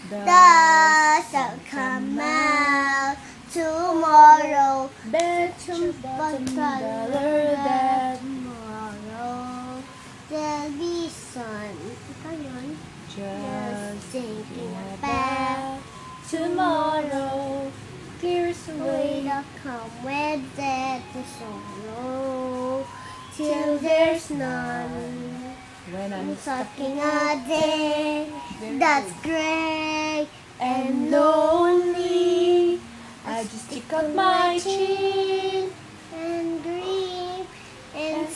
The sun come out tomorrow. Bet your bottom dollar that tomorrow there'll be sun. Just thinking about tomorrow clears away the calm with that the sorrow till there's none. When I'm Talking a day that's gray and lonely, I just stick out my chin and dream and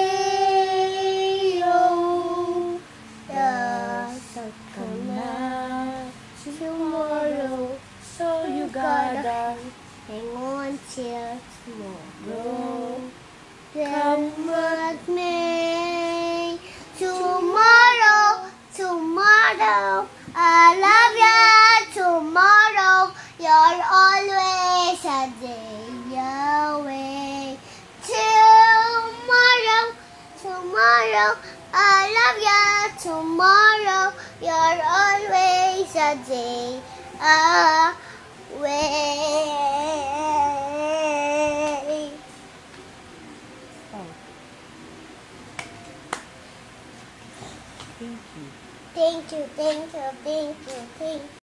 say, oh, the sun come out tomorrow, so you gotta hang on till tomorrow. come What may tomorrow, tomorrow, I love ya. Tomorrow, you're always a day away. Tomorrow, tomorrow, I love ya. Tomorrow, you're always a day away. Thank you. Thank you, thank you, thank you, thank you.